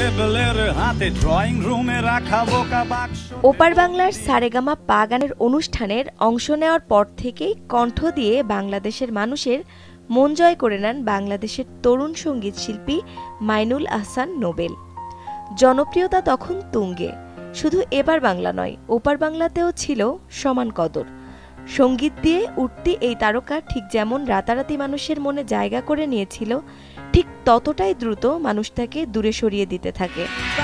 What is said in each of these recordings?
লেবেলের হাতে ড্রয়িং রুমে রাখা বোকা বাক্স। ওপার বাংলার সারেগামা পা গানের অনুষ্ঠানের অংশ নেওয়ার পর থেকেই কণ্ঠ দিয়ে বাংলাদেশের মানুষের মন জয় করে নেন বাংলাদেশের তরুণ সঙ্গীত শিল্পী মাইনুল আহসান নোবেল। জনপ্রিয়তা তখন তুঙ্গে। শুধু এপার বাংলা নয়, ওপার বাংলাতেও ছিল সমান কদর। সঙ্গীত দিয়ে উঠতি এই তারকা ঠিক যেমন রাতারাতি মানুষের মনে জায়গা করে নিয়েছিল, ঠিক ততটাই দ্রুত মানুষ তাকে দূরে সরিয়ে দিতে থাকে।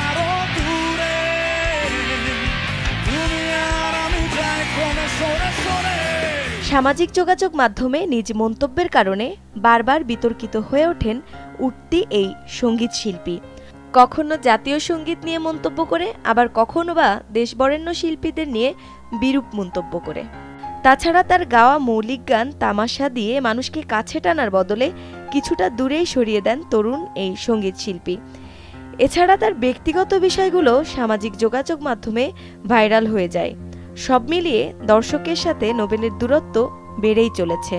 সামাজিক যোগাযোগ মাধ্যমে নিজ মন্তব্যের কারণে বারবার বিতর্কিত হয়ে ওঠেন উঠতি এই সঙ্গীত শিল্পী। কখনো জাতীয় সঙ্গীত নিয়ে মন্তব্য করে, আবার কখনো বা দেশবরেণ্য শিল্পীদের নিয়ে বিরূপ মন্তব্য করে। তাছাড়া তার গাওয়া মৌলিক গান তামাশা দিয়ে মানুষকে কাছে টানার বদলে কিছুটা দূরেই সরিয়ে দেন তরুণ এই সঙ্গীত শিল্পী। এছাড়া তার ব্যক্তিগত বিষয়গুলো সামাজিক যোগাযোগ মাধ্যমে ভাইরাল হয়ে যায়। সব মিলিয়ে দর্শকের সাথে নোবেলের দূরত্ব বেড়েই চলেছে।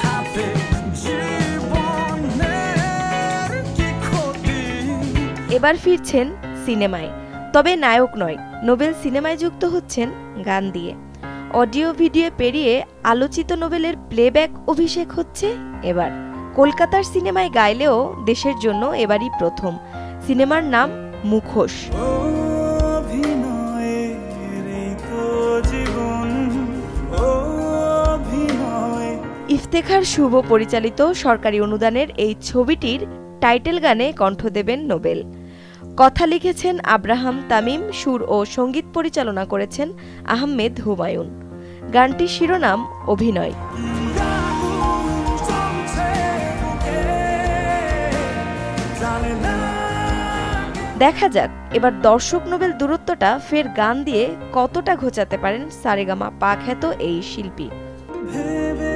এবার ফিরছেন সিনেমায়, তবে নায়ক নয়। নোবেল সিনেমায় যুক্ত হচ্ছেন গান দিয়ে। অডিও ভিডিও পেরিয়ে আলোচিত নোবেলের প্লেব্যাক অভিষেক হচ্ছে এবার। কলকাতার সিনেমায় গাইলেও দেশের জন্য এবারই প্রথম। সিনেমার নাম মুখোশ। ইফতেখার শুভ পরিচালিত সরকারি অনুদানের এই ছবিটির টাইটেল গানে কণ্ঠ দেবেন নোবেল। কথা লিখেছেন আব্রাহাম তামিম, সুর ও সঙ্গীত পরিচালনা করেছেন আহমেদ হুমায়ুন। গানটির শিরোনাম অভিনয়। দেখা যাক এবার দর্শক নোবেল দূরত্বটা ফের গান দিয়ে কতটা ঘোচাতে পারেন সারেগামা পা খ্যাত এই শিল্পী।